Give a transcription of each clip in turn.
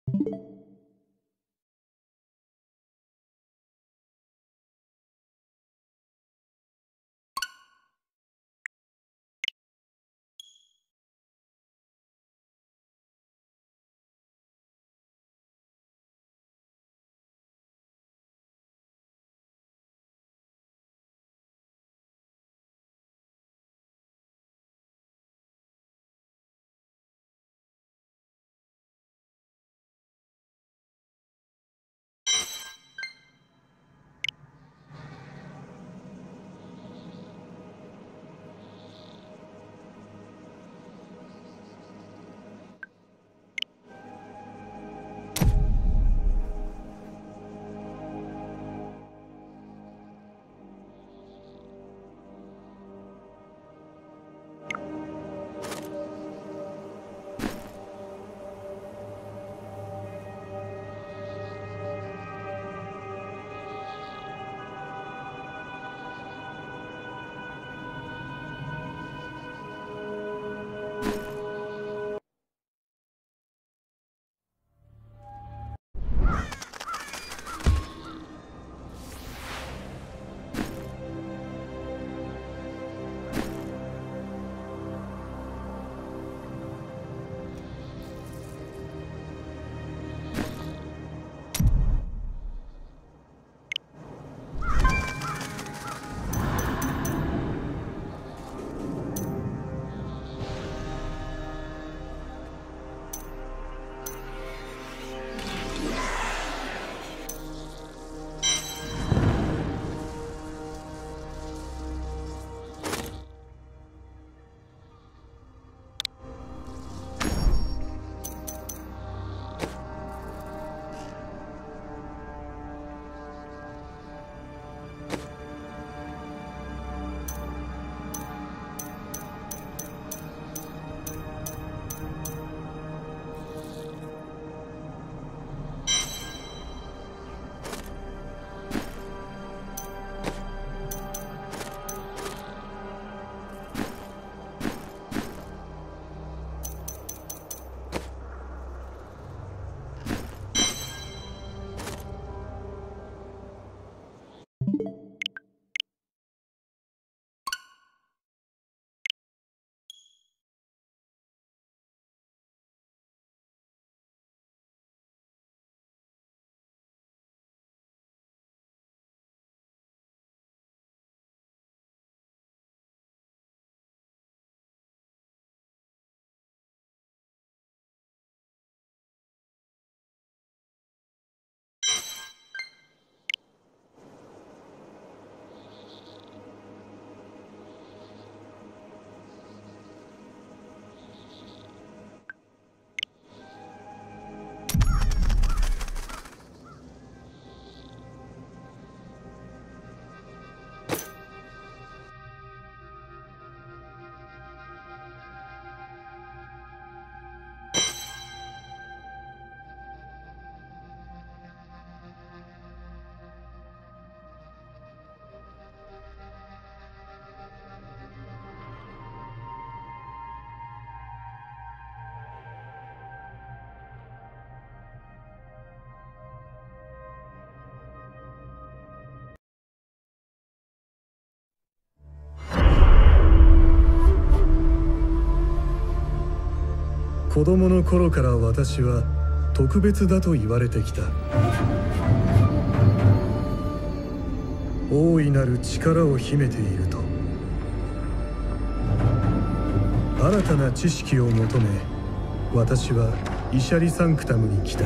子供の頃から私は特別だと言われてきた。大いなる力を秘めていると。新たな知識を求め、私はイシャリサンクタムに来た。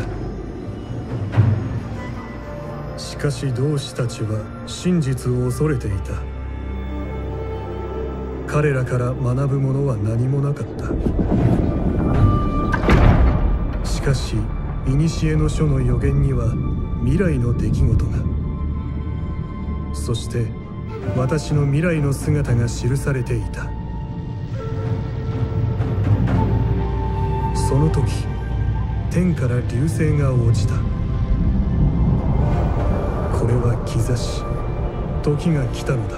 しかし同志たちは真実を恐れていた。彼らから学ぶものは何もなかった。しかし古の書の予言には未来の出来事が、そして私の未来の姿が記されていた。その時、天から流星が落ちた。これは兆し、時が来たのだ。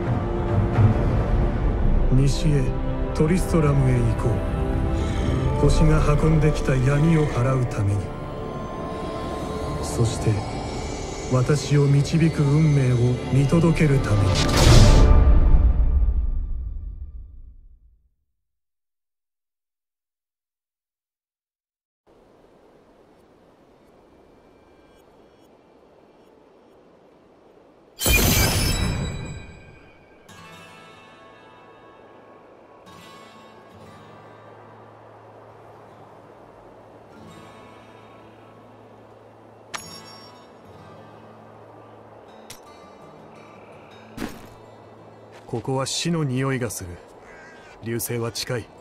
西へトリストラムへ行こう。星が運んできた闇を払うために。 そして私を導く運命を見届けるために。ここは死の匂いがする。流星は近い。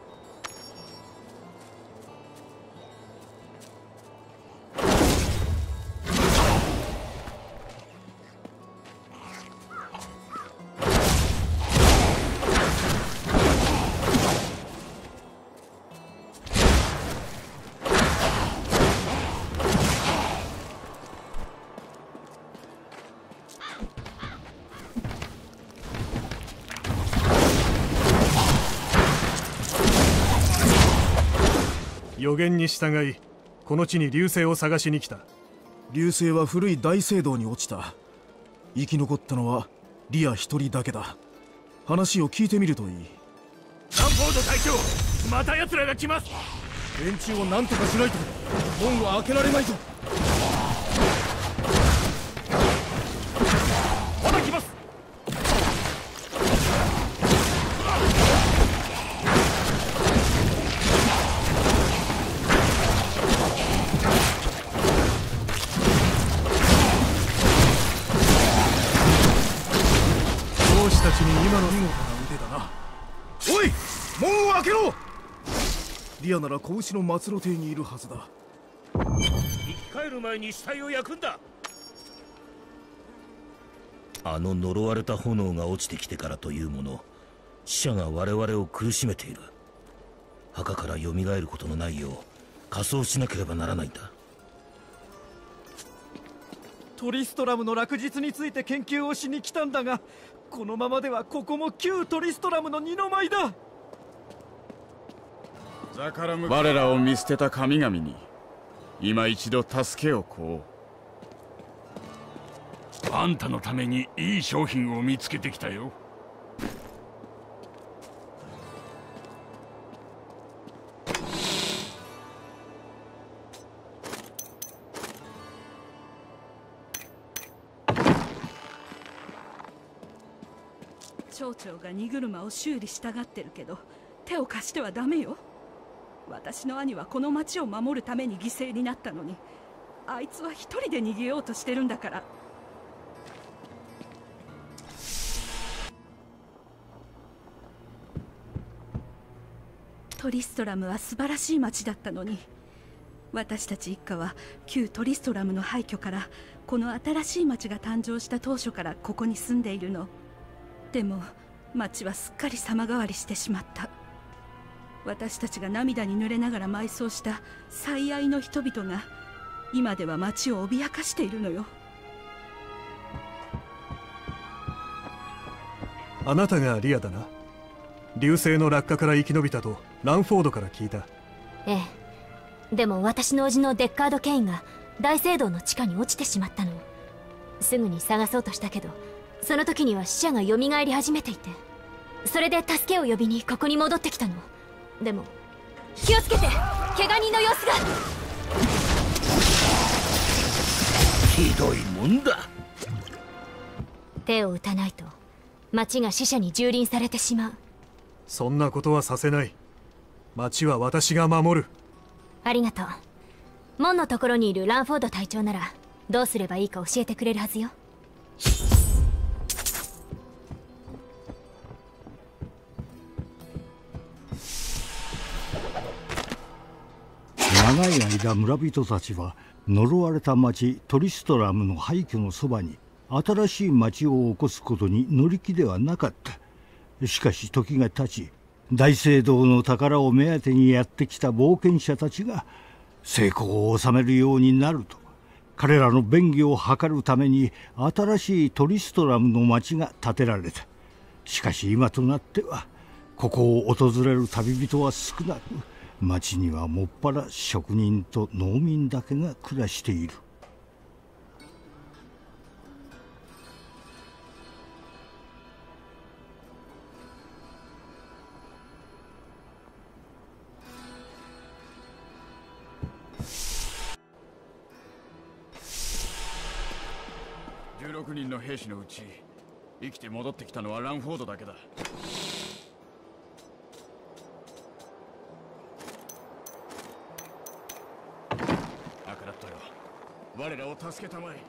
予言に従い、この地に流星を探しに来た。 流星は古い大聖堂に落ちた。生き残ったのはリア一人だけだ。話を聞いてみるといい。 ランフォード隊長、また奴らが来ます。 連中を何とかしないと門は開けられないぞ。 まだ来ます。 同志たちに今の見事な腕だな。おい、門を開けろ。リアなら子牛の末路邸にいるはずだ。 生き返る前に死体を焼くんだ。 あの呪われた炎が落ちてきてからというもの、死者が我々を苦しめている。墓から蘇ることのないよう仮装しなければならないんだ。 トリストラムの落日について研究をしに来たんだが、このままではここも旧トリストラムの二の舞だ。 我らを見捨てた神々に今一度助けを請おう。 あんたのためにいい商品を見つけてきたよ。 町長が荷車を修理したがってるけど、手を貸してはダメよ。私の兄はこの町を守るために犠牲になったのに、あいつは一人で逃げようとしてるんだから。トリストラムは素晴らしい町だったのに、私たち一家は旧トリストラムの廃墟からこの新しい町が誕生した当初からここに住んでいるの。でも町はすっかり様変わりしてしまった。私たちが涙に濡れながら埋葬した最愛の人々が今では町を脅かしているのよ。 あなたがリアだな。流星の落下から生き延びたとランフォードから聞いた。 ええ。でも私の叔父のデッカード・ケインが大聖堂の地下に落ちてしまったの。すぐに探そうとしたけど、その時には死者が蘇り始めていて、それで助けを呼びにここに戻ってきたの。でも気をつけて、怪我人の様子が。 ひどいもんだ。 手を打たないと町が死者に蹂躙されてしまう。 そんなことはさせない。町は私が守る。 ありがとう。門のところにいるランフォード隊長ならどうすればいいか教えてくれるはずよ。 長い間村人たちは呪われた町トリストラムの廃墟のそばに新しい町を起こすことに乗り気ではなかった。しかし時が経ち、大聖堂の宝を目当てにやってきた冒険者たちが成功を収めるようになると、彼らの便宜を図るために新しいトリストラムの町が建てられた。しかし今となってはここを訪れる旅人は少なく、町にはもっぱら職人と農民だけが暮らしている。 16人の兵士のうち生きて戻ってきたのはランフォードだけだ。アクラットよ、我らを助けたまえ。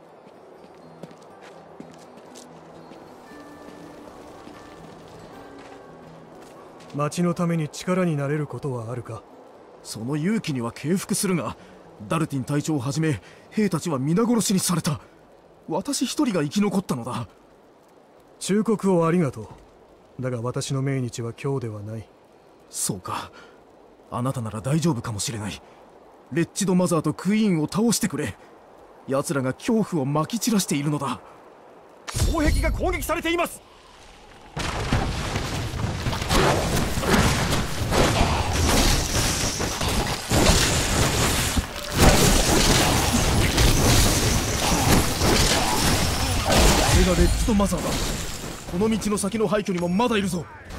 町のために力になれることはあるか。 その勇気には敬服するが、ダルティン隊長をはじめ兵たちは皆殺しにされた。私一人が生き残ったのだ。 忠告をありがとう。だが私の命日は今日ではない。 そうか、あなたなら大丈夫かもしれない。レッチドマザーとクイーンを倒してくれ。奴らが恐怖をまき散らしているのだ。 城壁が攻撃されています。 これがレッチドマザーだ。この道の先の廃墟にもまだいるぞ。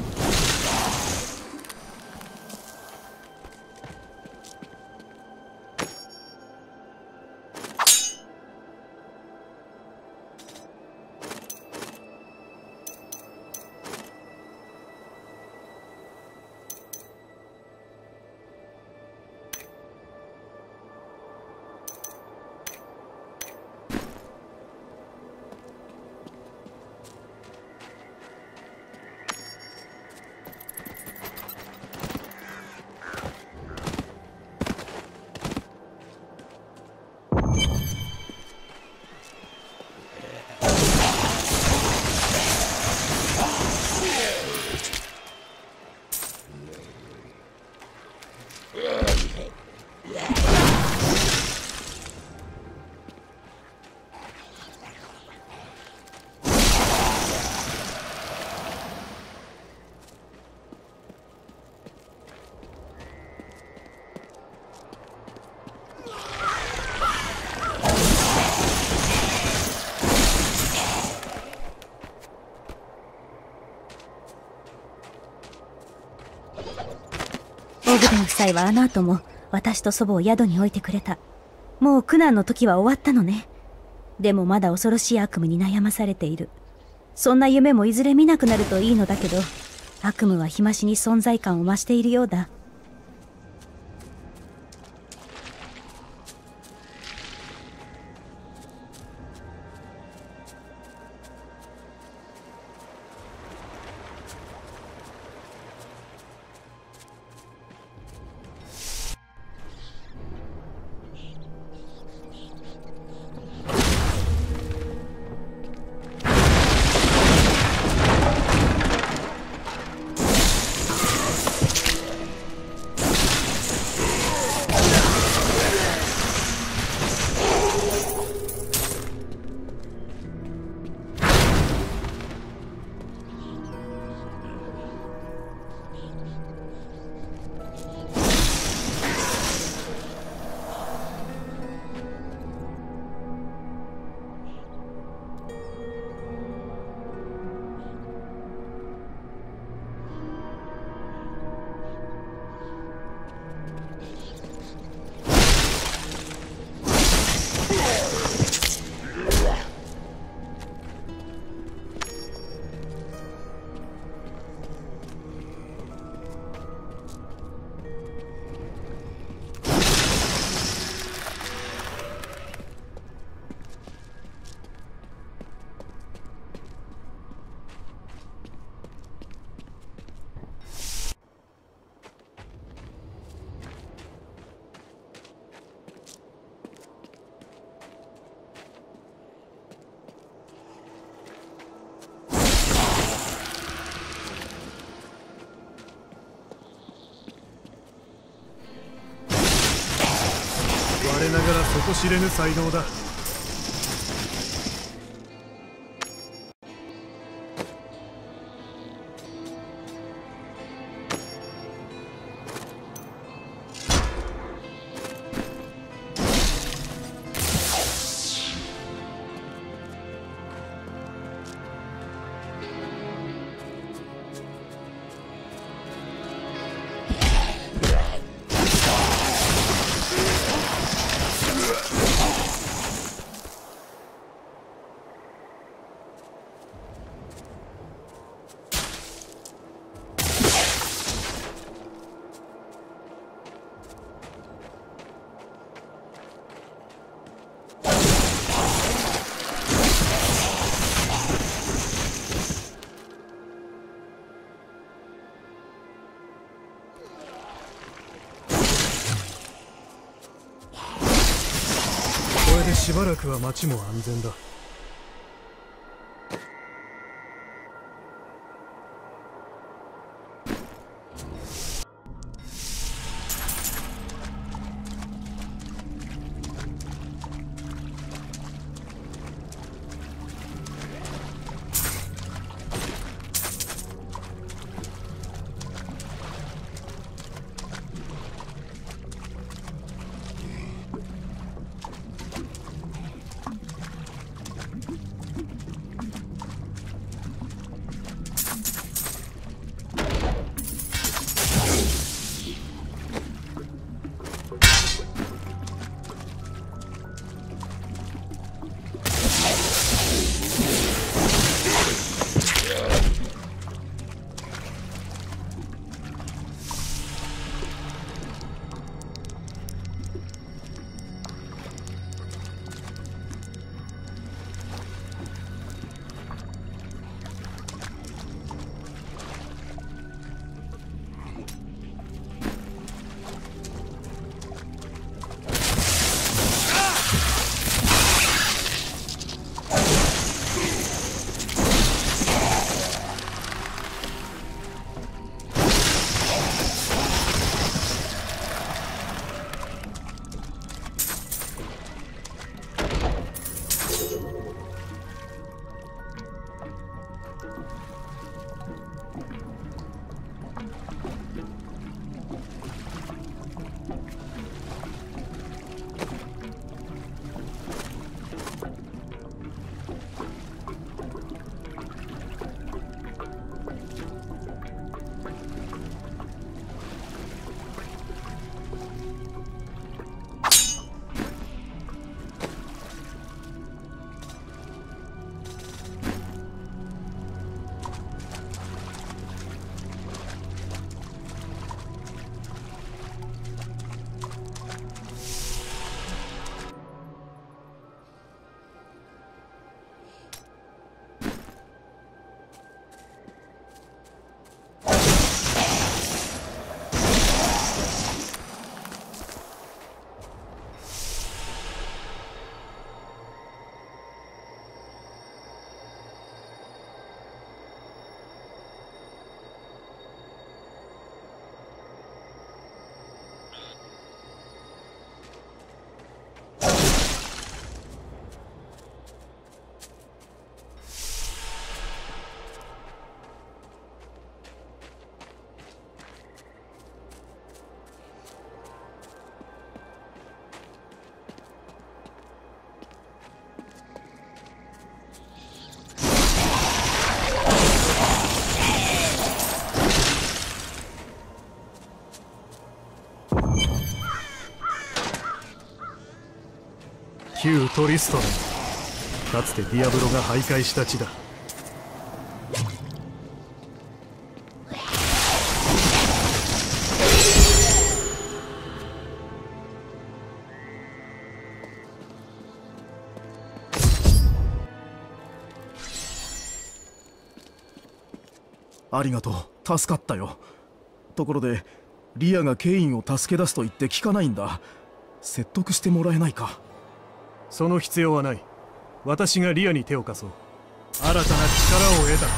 オグデン夫妻はあの後も私と祖母を宿に置いてくれた。もう苦難の時は終わったのね。でもまだ恐ろしい悪夢に悩まされている。そんな夢もいずれ見なくなるといいのだけど、悪夢は日増しに存在感を増しているようだ。 我ながら底知れぬ才能だ。 ばらくは町も安全だ。旧トリストラム、かつてディアブロが徘徊した地だ。 ありがとう、助かったよ。ところでリアがケインを助け出すと言って聞かないんだ。説得してもらえないか。 その必要はない。私がリアに手を貸そう。新たな力を得た。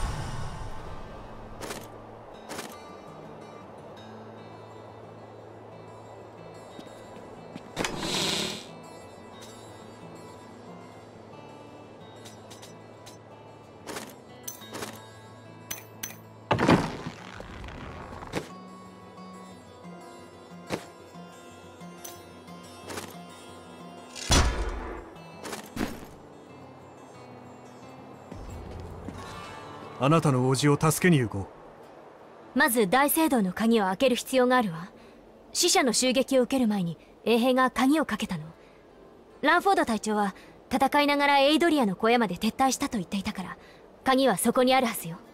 あなたの叔父を助けに行こう。まず大聖堂の鍵を開ける必要があるわ。死者の襲撃を受ける前に衛兵が鍵をかけたの。ランフォード隊長は戦いながらエイドリアの小屋まで撤退したと言っていたから、鍵はそこにあるはずよ。